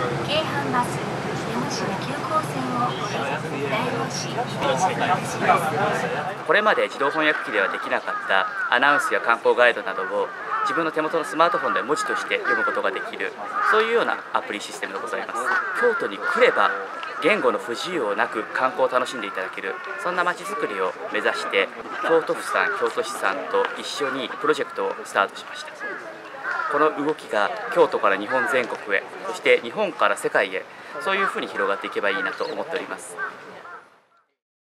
京阪バス山科急行線を大号市これまで自動翻訳機ではできなかったアナウンスや観光ガイドなどを自分の手元のスマートフォンで文字として読むことができる、そういうようなアプリシステムでございます。京都に来れば言語の不自由をなく観光を楽しんでいただける、そんな街づくりを目指して京都府さん、京都市さんと一緒にプロジェクトをスタートしました。この動きが京都から日本全国へ、そして日本から世界へ、そういうふうに広がっていけばいいなと思っております。